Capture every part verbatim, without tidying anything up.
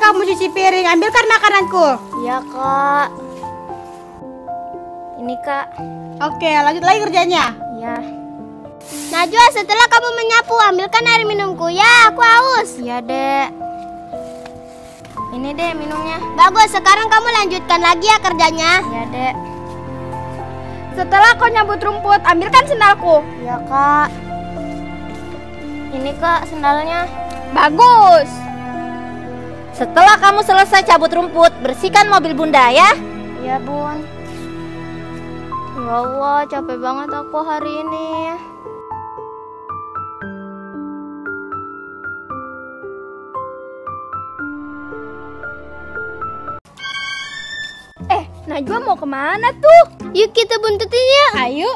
kamu cuci piring, ambilkan makananku. Iya kak. Ini kak. Oke, lanjut lagi kerjanya. Iya. Najwa, setelah kamu menyapu, ambilkan air minumku ya, aku haus. Iya dek. Ini dek minumnya. Bagus, sekarang kamu lanjutkan lagi ya kerjanya. Iya dek. Setelah kau nyabut rumput, ambilkan sendalku. Iya kak. Ini kak sendalnya. Bagus. Setelah kamu selesai cabut rumput, bersihkan mobil bunda ya. Iya bun. Ya Allah, capek banget aku hari ini. Eh, Najwa mau kemana tuh? Yuk kita buntutin ya. Ayo.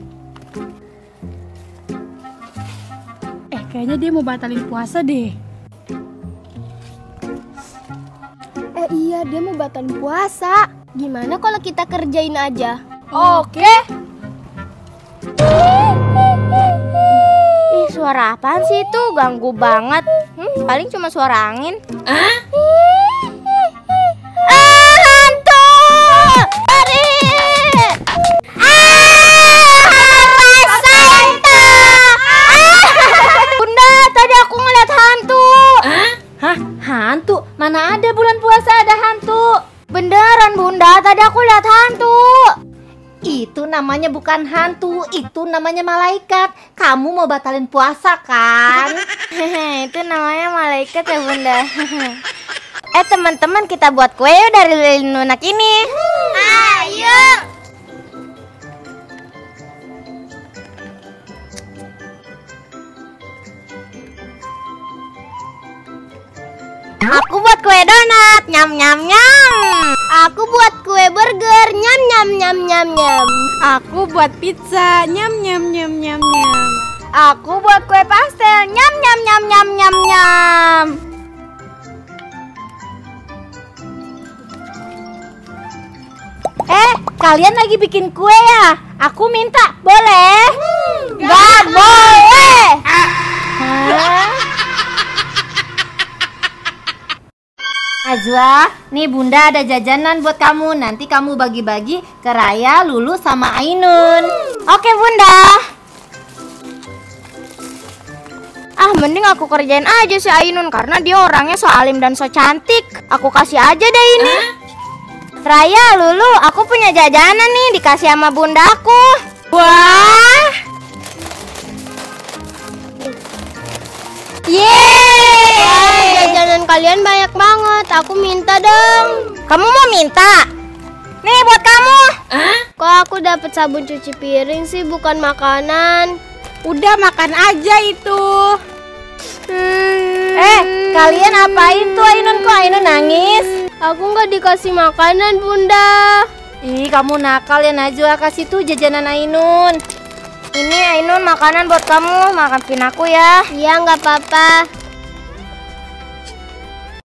Eh, kayaknya dia mau batalin puasa deh. Eh iya, dia mau batalin puasa. Gimana kalau kita kerjain aja? Oke. Ih, suara apaan sih itu? Ganggu banget. Hmm, paling cuma suara angin. Hah? Ah, hantu! Lari! Ah, rasa hantu! Ah! Bunda, tadi aku ngeliat hantu. Hah? Hantu? Mana ada bulan puasa ada hantu? Beneran Bunda, tadi aku lihat hantu. Itu namanya bukan hantu, itu namanya malaikat. Kamu mau batalin puasa kan? Hehe, itu namanya malaikat ya Bunda. Eh teman-teman, kita buat kue yuk dari lilin lunak ini. Ayo. Aku buat kue donat, nyam nyam nyam. Aku buat kue burger, nyam nyam nyam nyam nyam. Aku buat pizza, nyam nyam nyam nyam nyam. Aku buat kue pastel, nyam nyam nyam nyam nyam nyam. Eh, kalian lagi bikin kue ya? Aku minta, boleh? Gak boleh. Hah? Najwa, nih bunda ada jajanan buat kamu. Nanti kamu bagi-bagi ke Raya, Lulu, sama Ainun. Oke bunda. Ah mending aku kerjain aja si Ainun, karena dia orangnya so alim dan so cantik. Aku kasih aja deh ini. Raya, Lulu, aku punya jajanan nih, dikasih sama bundaku. Wah. Yeay, jajanan kalian banyak banget. Aku minta dong. Kamu mau minta? Nih buat kamu. Kok aku dapat sabun cuci piring sih, bukan makanan? Udah makan aja itu. Hmm. Eh, kalian apain tuh Ainun? Kok Ainun nangis? Aku nggak dikasih makanan bunda. Ih, kamu nakal ya Najwa, kasih tuh jajanan Ainun. Ini Ainun makanan buat kamu, maafin aku ya. Iya nggak apa-apa.